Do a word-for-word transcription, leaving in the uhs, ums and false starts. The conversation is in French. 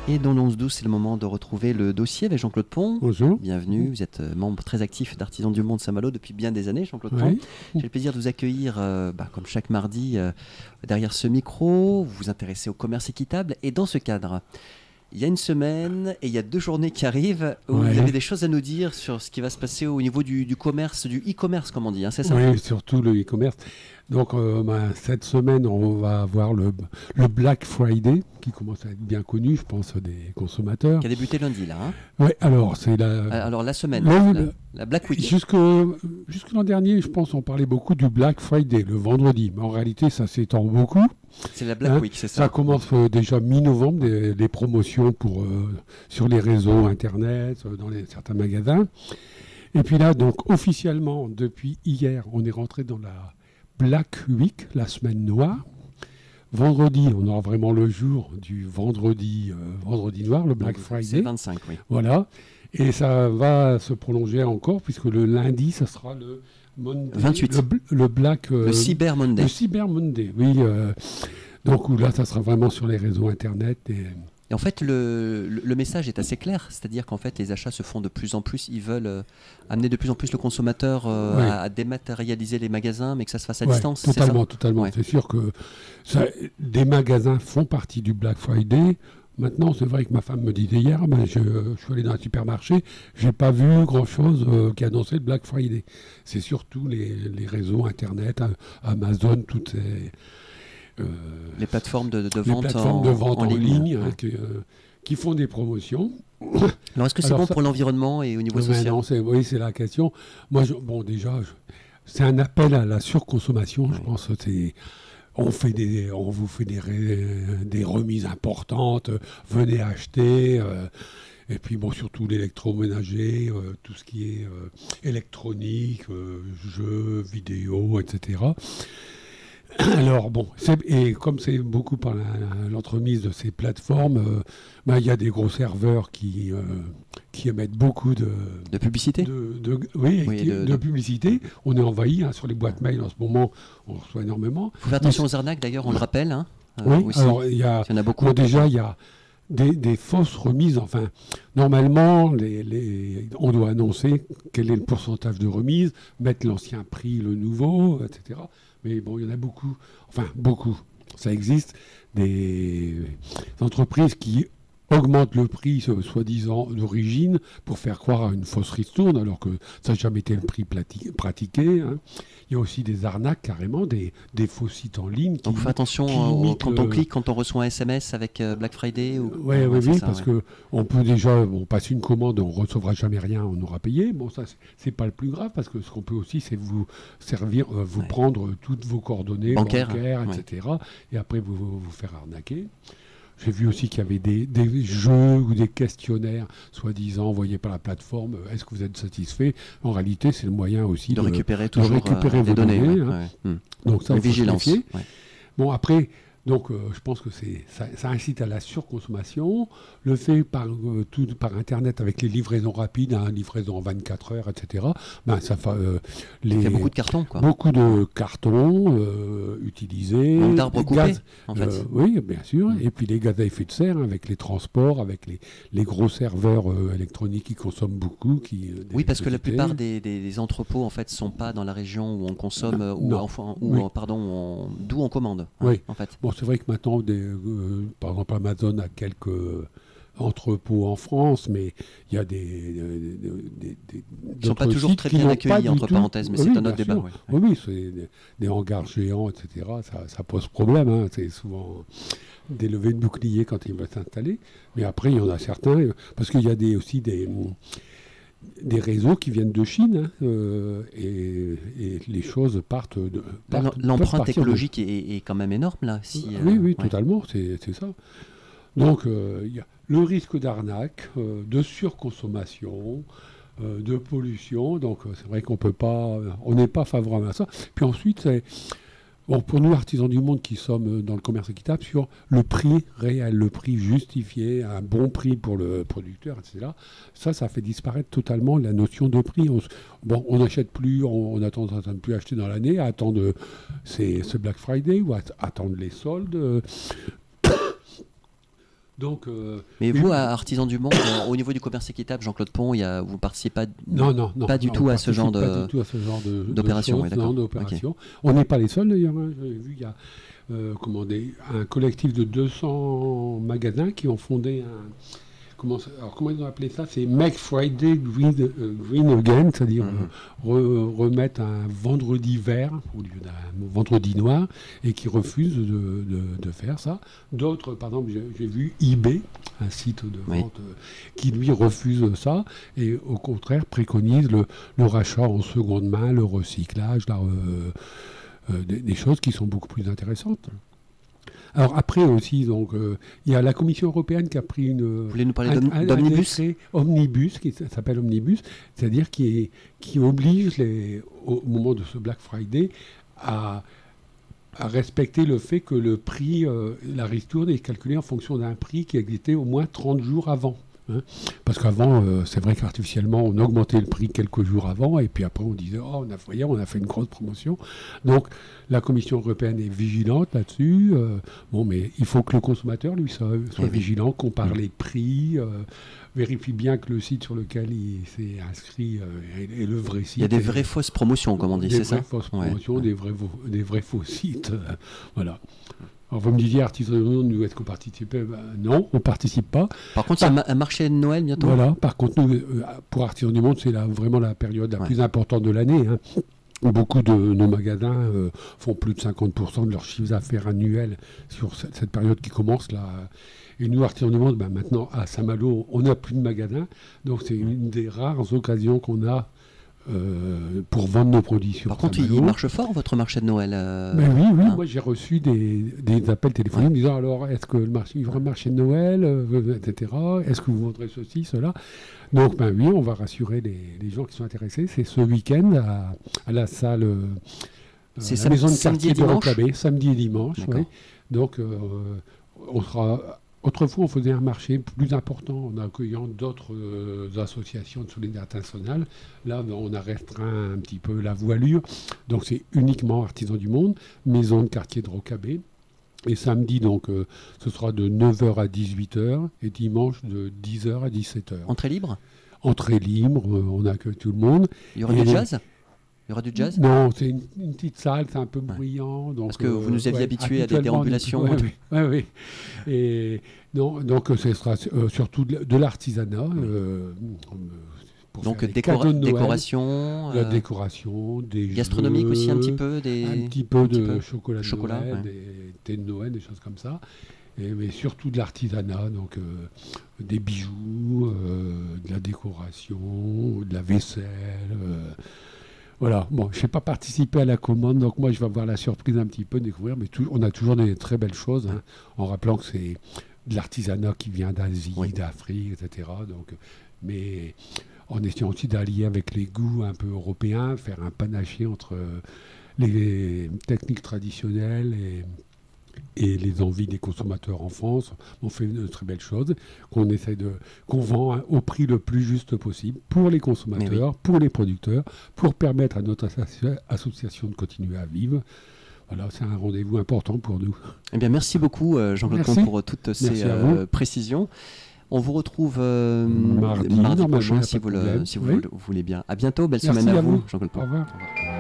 Et dans l'onze douze, c'est le moment de retrouver le dossier avec Jean-Claude Pont. Bonjour. Bienvenue, vous êtes membre très actif d'Artisans du Monde Saint-Malo depuis bien des années, Jean-Claude Oui. Pont. J'ai le plaisir de vous accueillir, euh, bah, comme chaque mardi, euh, derrière ce micro. Vous vous intéressez au commerce équitable. Et dans ce cadre, il y a une semaine et il y a deux journées qui arrivent où Ouais. vous avez des choses à nous dire sur ce qui va se passer au niveau du, du commerce, du e-commerce, comme on dit, hein, c'est ça? Oui, surtout le e-commerce. Donc, euh, ben, cette semaine, on va avoir le, le Black Friday, qui commence à être bien connu, je pense, des consommateurs. Qui a débuté lundi, là. Hein. Oui, alors, c'est la... Euh, Alors, la semaine, le- la, le- la Black Week. Jusque, jusque l'an dernier, je pense, on parlait beaucoup du Black Friday, le vendredi. Mais en réalité, ça s'étend beaucoup. C'est la Black Hein, Week, c'est ça? Ça commence euh, déjà mi-novembre, des- les promotions pour, euh, sur les réseaux Internet, euh, dans les, certains magasins. Et puis là, donc, officiellement, depuis hier, on est rentré dans la Black Week, la semaine noire. Vendredi, on aura vraiment le jour du vendredi, euh, vendredi noir, le Black Donc, Friday. C'est vingt-cinq, oui. Voilà. Et ça va se prolonger encore, puisque le lundi, ça sera le Monday, vingt-huit. Le, bl- le Black... euh, Le Cyber Monday. le Cyber Monday, oui. euh, donc où là, ça sera vraiment sur les réseaux Internet. Et, Et en fait, le, le- le message est assez clair, c'est-à-dire qu'en fait, les achats se font de plus en plus, ils veulent euh, amener de plus en plus le consommateur euh, Ouais. à, à dématérialiser les magasins, mais que ça se fasse à ouais, distance, c'est ça? totalement, totalement. Ouais. C'est sûr que ça, des magasins font partie du Black Friday. Maintenant, c'est vrai que ma femme me disait hier, ben, je, je suis allé dans un supermarché, j'ai pas vu grand-chose euh, qui annonçait le Black Friday. C'est surtout les, les réseaux Internet, hein, Amazon, toutes ces... euh, Les plateformes de, de les vente, plateformes en, de vente en, ligne, hein, Ouais. qui, euh, qui font des promotions. Alors, est-ce que c'est Alors bon ça- pour l'environnement et au niveau Ouais, social? non, c'est, oui, c'est la question. Moi, je- bon, déjà, je- c'est un appel à la surconsommation. Je Ouais. pense que c'est, on fait des, on vous fait des, ré- des remises importantes. euh, Venez acheter. euh, et puis bon, surtout l'électroménager, euh, tout ce qui est euh, électronique, euh, jeux, vidéo, et cetera. Alors bon, c'est- et comme c'est beaucoup par la- l'entremise de ces plateformes, euh, ben, il y a des gros serveurs qui, euh, qui émettent beaucoup de, De publicité? de, de- oui, Oui, qui- de- de de- publicité. On est envahi hein, sur les boîtes mail en ce moment, on reçoit énormément. Il faut faire attention aux arnaques, d'ailleurs, on le rappelle. Hein, euh, Oui, aussi. alors il y a, Il y en a beaucoup. bon, déjà il y a des, des fausses remises. Enfin, normalement, les, les- on doit annoncer quel est le pourcentage de remise, mettre l'ancien prix, le nouveau, et cetera. Mais bon, il y en a beaucoup, enfin beaucoup, ça existe, des entreprises qui augmentent le prix, euh, soi-disant d'origine, pour faire croire à une fausse ristourne, alors que ça n'a jamais été le prix plati- pratiqué. Hein. Il y a aussi des arnaques, carrément, des, des faux sites en ligne. Qui, Donc, faut attention qui euh, au- imitent quand on le- clique, quand on reçoit un S M S avec euh, Black Friday. Ou... Ouais, Ouais, oui, c'est oui, ça, parce ouais. que on peut déjà, on passe une commande, on recevra jamais rien, on aura payé. Bon, ça, c'est- c'est pas le plus grave, parce que ce qu'on peut aussi, c'est vous servir, euh, vous Ouais. prendre euh, toutes vos coordonnées Bancaires, bancaires, ouais. et cetera. Et après, vous vous, vous faire arnaquer. J'ai vu aussi qu'il y avait des, des jeux ou des questionnaires, soi-disant, envoyés par la plateforme. euh, Est-ce que vous êtes satisfait? En réalité, c'est le moyen aussi De de, récupérer toujours récupérer euh, vos les données. données, ouais, hein. ouais. Hmm. Donc ça, Une il faut se vigilance. méfier. Ouais. Bon, après, donc, euh, je pense que c'est, ça, ça incite à la surconsommation. Le fait par, euh, tout, par Internet avec les livraisons rapides, hein, livraison en vingt-quatre heures, et cetera, ben, ça fait euh, les, Il y a beaucoup de cartons, quoi. beaucoup de cartons euh, utilisés. Manque d'arbres des coupés, gaz, en fait. euh, oui, bien sûr. Mm. Et puis les gaz à effet de serre, hein, avec les transports, avec les, les gros serveurs euh, électroniques qui consomment beaucoup. Qui, euh, Oui, parce que la d'électricité. plupart des, des- des entrepôts en fait sont pas dans la région où on consomme, euh, ou Non. enfin, où, Oui. euh, pardon, où on- d'où on commande. hein, Oui. En fait. Bon, c'est vrai que maintenant, des, euh, par exemple, Amazon a quelques euh, entrepôts en France, mais il y a des... des, des, des Ils sont pas d'autres toujours sites très qui bien n'ont accueillis, pas du entre tout- parenthèses, mais Oui, c'est un bien autre débat. sûr. ouais. Oui, oui, c'est des, des hangars géants, et cetera. Ça, ça pose problème. Hein. C'est souvent des levées de boucliers quand ils veulent s'installer. Mais après, il y en a certains, euh, parce qu'il y a des, aussi des... des réseaux qui viennent de Chine hein, euh, et, et les choses partent de Là, partent- peuvent L'empreinte partir de- écologique est, est quand même énorme là. Si, Ah euh, oui, oui, ouais. totalement, c'est c'est ça. Donc, euh, il y a le risque d'arnaque, euh, de surconsommation, euh, de pollution. Donc, euh, c'est vrai qu'on peut pas, on n'est pas favorable à ça. Puis ensuite, c'est bon, pour nous, artisans du monde qui sommes dans le commerce équitable, sur le prix réel, le prix justifié, un bon prix pour le producteur, et cetera. Ça, ça fait disparaître totalement la notion de prix. On, s- bon, on n'achète plus, on, on a tendance à ne plus acheter dans l'année, à attendre ces- ce Black Friday ou à attendre les soldes. Donc, euh, Mais vous, à Artisans du Monde, euh, au niveau du commerce équitable, Jean-Claude Pont, il y a, vous ne participez pas, non, non, non, pas du non, tout on à ce genre de, pas du tout à ce genre de d'opération. Ouais, d'accord. d'opération. Okay. On n'est pas les seuls d'ailleurs. Hein. J'ai vu, il y a euh, comment des, un collectif de deux cents magasins qui ont fondé un. Comment, alors comment ils ont appelé ça? C'est Make Friday Green, euh, green Again, c'est-à-dire mm-hmm. euh, re, remettre un vendredi vert au lieu d'un vendredi noir, et qui refusent de, de, de faire ça. D'autres, par exemple, j'ai, j'ai vu eBay, un site de vente, oui. euh, qui lui refuse ça, et au contraire préconise le, le rachat en seconde main, le recyclage, la, euh, euh, des, des choses qui sont beaucoup plus intéressantes. Alors après aussi, donc euh, il y a la Commission européenne qui a pris une. Vous voulez nous parler un, d'om- un, d'omnibus un omnibus, qui s'appelle omnibus, c'est-à-dire qui, qui oblige les, au moment de ce Black Friday à, à respecter le fait que le prix, euh, la ristourne est calculée en fonction d'un prix qui existait au moins trente jours avant. Hein. Parce qu'avant, euh, c'est vrai qu'artificiellement, on augmentait le prix quelques jours avant, et puis après on disait, oh, on a, voyez, on a fait une grosse promotion. Donc la Commission européenne est vigilante là-dessus. Euh, bon, mais il faut que le consommateur, lui, soit, soit oui. vigilant, compare oui. les prix, euh, vérifie bien que le site sur lequel il s'est inscrit euh, est, est le vrai site. Il y a des vraies fausses promotions, comme on dit, c'est ça? Des vraies fausses promotions, ouais. des, vrais, des vrais faux sites. Euh, voilà. Alors vous me disiez, Artisans du Monde, nous, est-ce qu'on participe? Ben, non, on ne participe pas. Par contre, il y a un marché de Noël bientôt. Voilà, par contre, nous, pour Artisans du Monde, c'est la, vraiment la période la ouais. plus importante de l'année. Hein. Beaucoup de nos magasins euh, font plus de cinquante pour cent de leur chiffre d'affaires annuel sur cette, cette période qui commence là. Et nous, Artisans du Monde, ben, maintenant, à Saint-Malo, on n'a plus de magasins. Donc c'est une des rares occasions qu'on a Euh, pour vendre nos produits sur Par contre, Saint-Malo. Il marche fort, votre marché de Noël euh... ben oui, oui. Hein moi, j'ai reçu des, des appels téléphoniques ouais. me disant, alors, est-ce que le marché, il y aura un marché de Noël, euh, et cetera. Est-ce que vous vendrez ceci, cela? Donc, ben oui, on va rassurer les, les gens qui sont intéressés. C'est ce week-end à, à la salle, euh, c'est la sam- maison de samedi quartier et de dimanche Rocabé, samedi et dimanche. Oui. Donc, euh, on sera... Autrefois, on faisait un marché plus important en accueillant d'autres euh, associations de solidarité nationale. Là, on a restreint un petit peu la voilure. Donc, c'est uniquement Artisans du Monde, maison de quartier de Rocabé. Et samedi, donc, euh, ce sera de neuf heures à dix-huit heures et dimanche de dix heures à dix-sept heures. Entrée libre? Entrée libre, euh, on accueille tout le monde. Il y aura et du jazz? Il y aura du jazz? Non, c'est une, une petite salle, c'est un peu bruyant. Donc, parce que vous nous aviez euh, habitués ouais, à des déambulations. Oui, oui, oui, oui. Et non, donc ce sera euh, surtout de, de l'artisanat. Euh, pour donc décora- de décoration, la euh, décoration, des gastronomique jeux, aussi un petit peu, des un petit peu un de petit peu. chocolat, de chocolat Noël, ouais. des thés de Noël, des choses comme ça. Et, mais surtout de l'artisanat, donc euh, des bijoux, euh, de la décoration, de la vaisselle. Euh, Voilà, bon, je n'ai pas participé à la commande, donc moi je vais avoir la surprise un petit peu de découvrir, mais tout, on a toujours des très belles choses, hein, en rappelant que c'est de l'artisanat qui vient d'Asie, oui. d'Afrique, et cetera. Donc, mais en essayant aussi d'allier avec les goûts un peu européens, faire un panaché entre les techniques traditionnelles et... et les envies des consommateurs en France. On fait de très belles choses qu'on essaie de, qu'on vend hein, au prix le plus juste possible pour les consommateurs, oui. pour les producteurs, pour permettre à notre associa- association de continuer à vivre. Voilà, c'est un rendez-vous important pour nous. Eh bien, merci beaucoup euh, Jean-Claude Pont pour toutes ces euh, précisions. On vous retrouve euh, mardi, mardi prochain si, vous, le, si vous, oui. le, vous voulez bien. À bientôt, belle merci semaine à, à vous, vous. Jean-Claude Pont. Au revoir. Au revoir.